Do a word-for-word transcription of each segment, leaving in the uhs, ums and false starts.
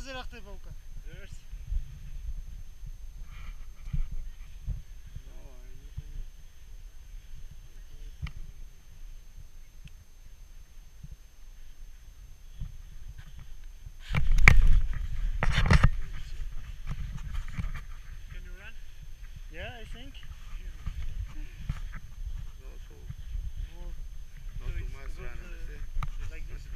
ზერახდება უკან. Reverse. Can you run? Yeah, I think. No, so more. Not too much run. Uh, like this.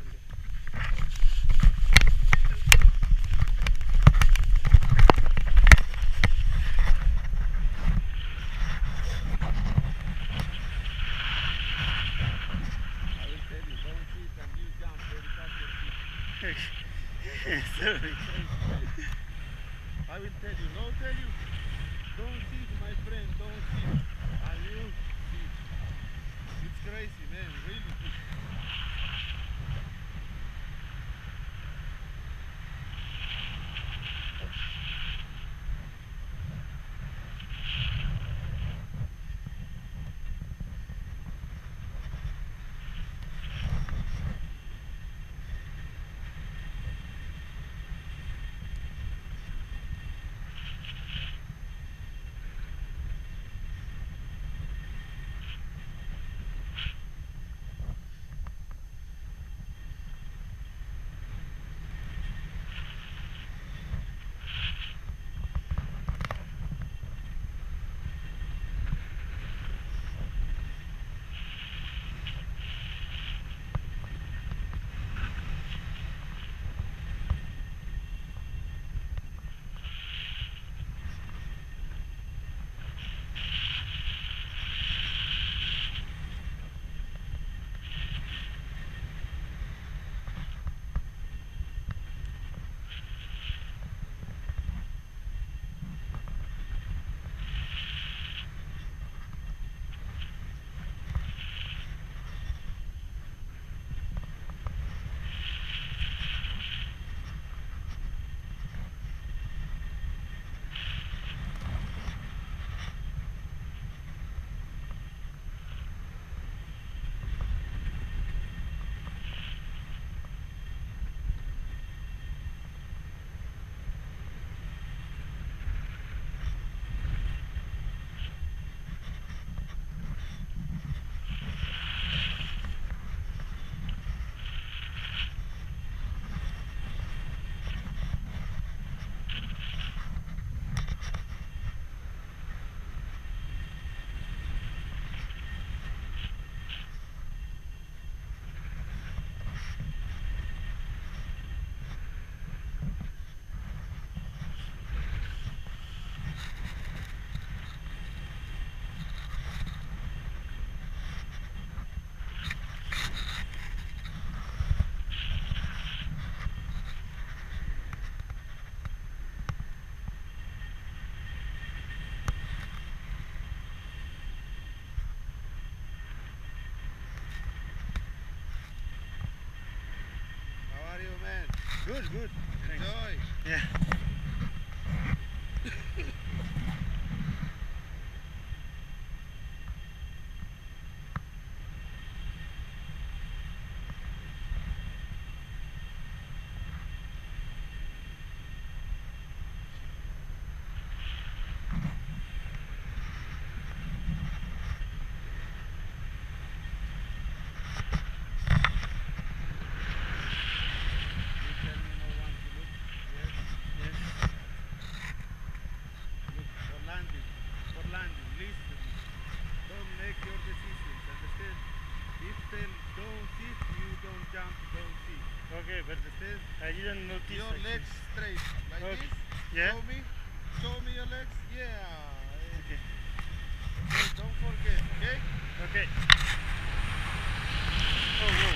Sorry. I will tell you, no tell you, don't sit my friend, don't sit, and you sit. It's crazy man, really. Good, good. Thanks. Enjoy. Yeah. Okay, but I didn't notice. Your actually. legs straight, like Okay. this. Yeah. Show me, show me your legs. Yeah. Okay. Hey, don't forget, okay? Okay. Oh, whoa.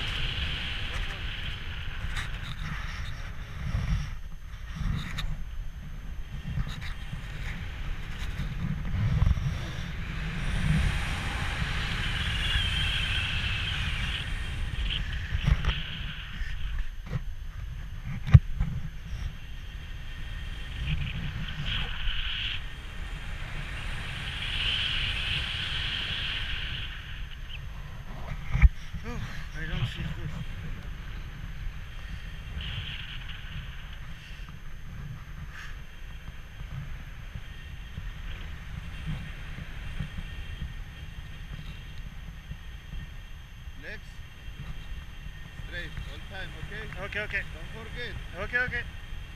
time, okay? Okay, okay. Don't forget. Okay, okay.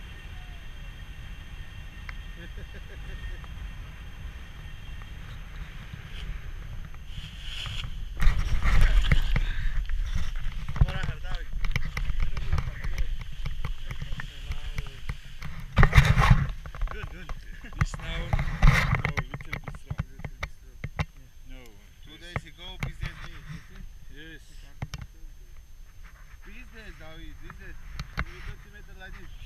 Ahora, David. Good, good. This now, no, little bit strong. No. Two days ago, business me, you see? Yes. Business, David, business. You don't see metal like this.